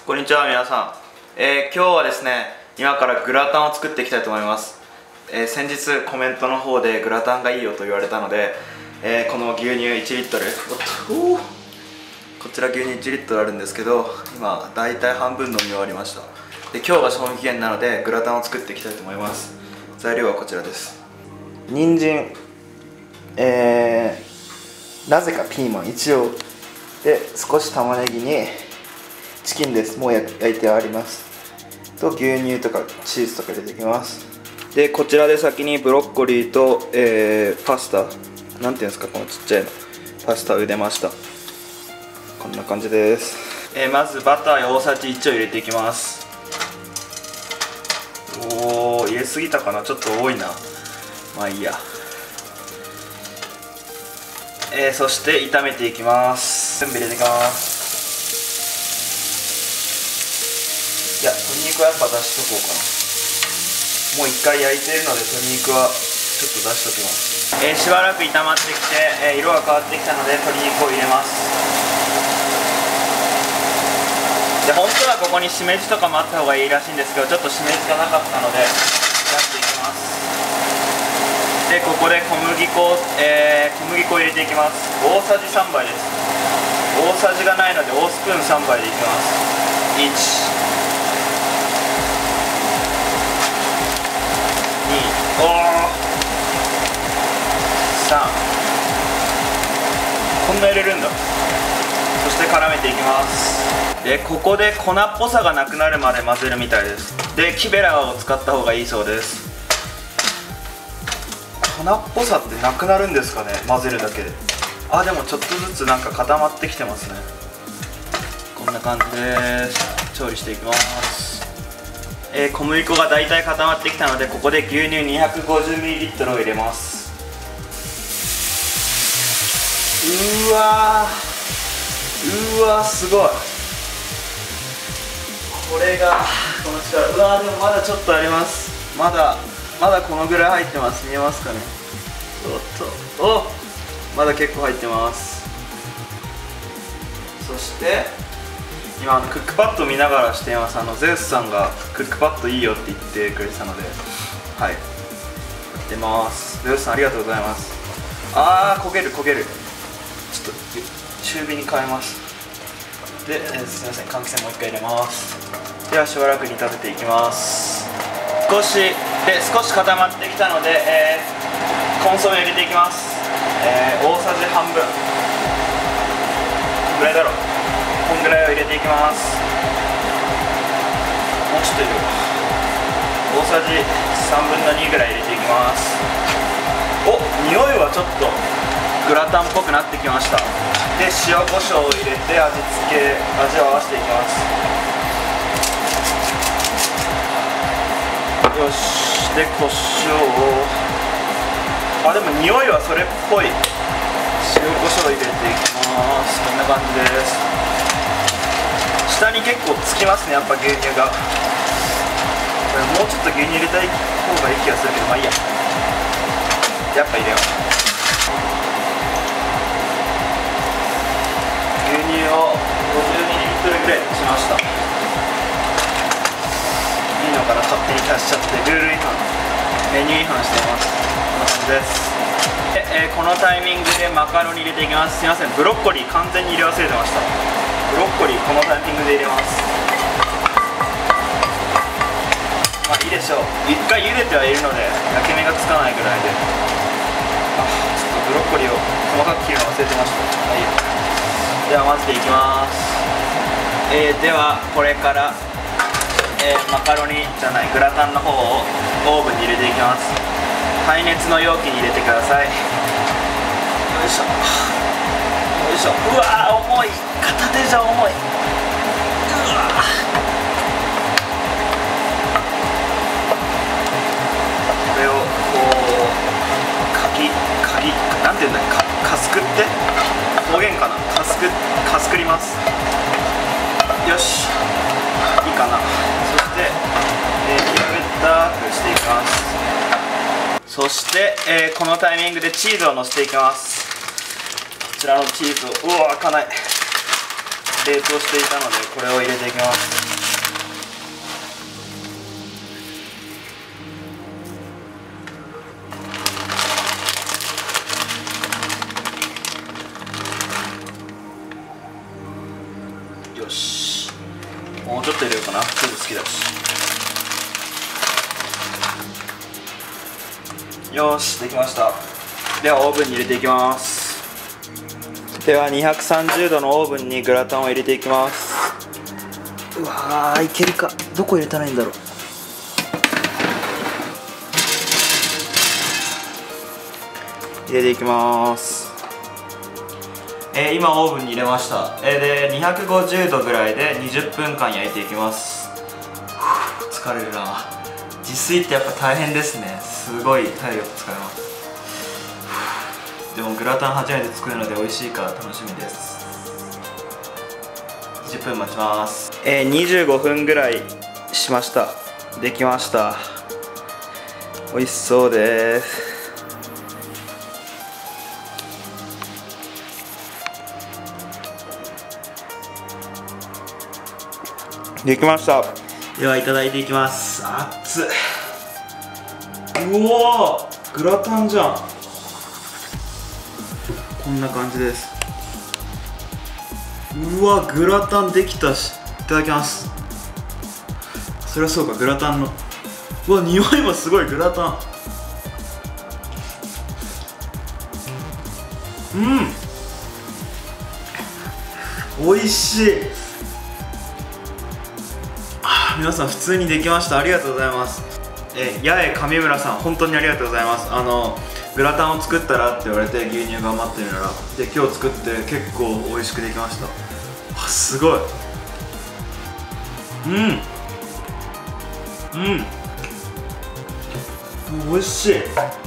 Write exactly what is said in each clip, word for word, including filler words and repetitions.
こんにちは皆さん、えー、今日はですね今からグラタンを作っていきたいと思います、えー、先日コメントの方でグラタンがいいよと言われたので、えー、この牛乳いちリットルおっとこちら牛乳いちリットルあるんですけど今だいたい半分飲み終わりました。で今日が賞味期限なのでグラタンを作っていきたいと思います。材料はこちらです。人参、えー、なぜかピーマン一応で少し玉ねぎにチキンです。もう焼いてありますと牛乳とかチーズとか入れていきます。でこちらで先にブロッコリーと、えー、パスタなんていうんですかこのちっちゃいのパスタを茹でました。こんな感じです。えー、まずバター大さじいちを入れていきます。おー入れすぎたかな、ちょっと多いな、まあいいや。えー、そして炒めていきます。全部入れていきます。いや鶏肉はやっぱ出しとこうかな。もう一回焼いているので鶏肉はちょっと出しときます。えー、しばらく炒まってきて、えー、色が変わってきたので鶏肉を入れます。で本当はここにしめじとかもあった方がいいらしいんですけど、ちょっとしめじがなかったので出していきます。でここで小麦粉を、えー、小麦粉を入れていきます。大さじさんばいです。大さじがないので大スプーンさんばいでいきます。いち、に、おーさん、こんな入れるんだ。そして絡めていきます。でここで粉っぽさがなくなるまで混ぜるみたいです。で木べらを使った方がいいそうです。粉っぽさってなくなるんですかね、混ぜるだけで。あでもちょっとずつなんか固まってきてますね。こんな感じです。調理していきます。えー、小麦粉がだいたい固まってきたのでここで牛乳 にひゃくごじゅうミリリットル を入れます。うわーうわーすごい、これがこの力。うわーでもまだちょっとあります。まだまだこのぐらい入ってます。見えますかね。おっとおまだ結構入ってます。そして今クックパッドを見ながらしています。あのゼウスさんがクックパッドいいよって言ってくれてたのではいやってます。ゼウスさんありがとうございます。あー焦げる焦げる。ちょっと中火に変えます。で、えー、すみません換気扇もう一回入れます。ではしばらく煮立てていきます。少しで少し固まってきたので、えー、コンソメ入れていきます。えー、大さじ半分こんぐらいだろう。こんぐらいを入れていきます。もうちょっと入れよう。大さじさんぶんのにぐらい入れていきます。お匂いはちょっとグラタンっぽくなってきました。で塩コショウを入れて味付け味を合わせていきます。よしでコショウをあでも匂いはそれっぽい。塩コショウ入れていきます。こんな感じです。下に結構つきますねやっぱ牛乳が。これもうちょっと牛乳入れたい方がいい気がするけどまあいいや、やっぱ入れよう。牛乳をごじゅうミリリットルぐらいしました。いいのかな、勝手に足しちゃってルール違反メニュー違反しています。こんな感じです。で、えー、このタイミングでマカロニ入れていきます。すいませんブロッコリー完全に入れ忘れてました。ブロッコリーこのタイミングで入れます。まあいいでしょう。一回茹でてはいるので焼き目がつかないぐらいで。あちょっとブロッコリーを細かく切るの忘れてました。まあいいや。では混ぜていきます。えー、ではこれから、えー、マカロニじゃないグラタンの方をオーブンに入れていきます。耐熱の容器に入れてください。よいしょよいしょ。うわー重い、片手じゃ重い。うわこれをこうかきかきなんていうんだかかすくって方言かな、かすくかすくります。よしいいかな。そして、えー、平べったくしていきます。そして、えー、このタイミングでチーズをのせていきます。こちらのチーズをうわ開かない冷凍していたのでこれを入れていきます。よし、もうちょっと入れようかな、チーズ好きだし。よし、できました。ではオーブンに入れていきます。ではにひゃくさんじゅうどのオーブンにグラタンを入れていきます。うわー、いけるか。どこ入れたらいいんだろう。入れていきます。えー、今オーブンに入れました。えー、でにひゃくごじゅうどぐらいでにじゅっぷんかん焼いていきます。疲れるな。自炊ってやっぱ大変ですね。すごい体力使います。でもグラタン初めて作るので美味しいから楽しみです。じゅっぷん待ちます。えー、にじゅうごふんぐらいしました。できました。美味しそうです。できました。ではいただいていきます。熱っ。うおー、グラタンじゃん。こんな感じです。うわ、グラタンできたし。いただきます。そりゃそうか、グラタンのうわ、匂いもすごい。グラタン、うん、美味しい。あ、皆さん普通にできました。ありがとうございます。え八重上村さん、本当にありがとうございます。あのグラタンを作ったらって言われて牛乳が余ってるならで今日作って結構美味しくできました。あ、すごい。うんうん美味しい。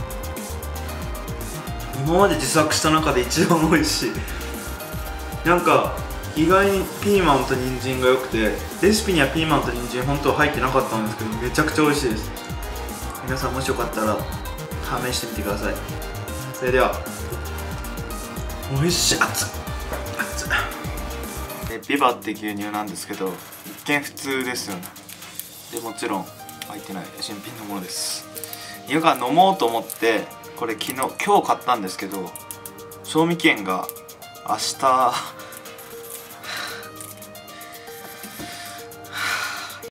今まで自作した中で一番美味しい。なんか意外にピーマンと人参が良くて、レシピにはピーマンと人参本当は入ってなかったんですけど、めちゃくちゃ美味しいです。皆さんもしよかったら試してみてください。それでは、美味しい。熱っ熱っ。えビバって牛乳なんですけど、一見普通ですよね。でもちろん入ってない新品のものです。今から飲もうと思ってこれ昨日今日買ったんですけど、賞味期限が明日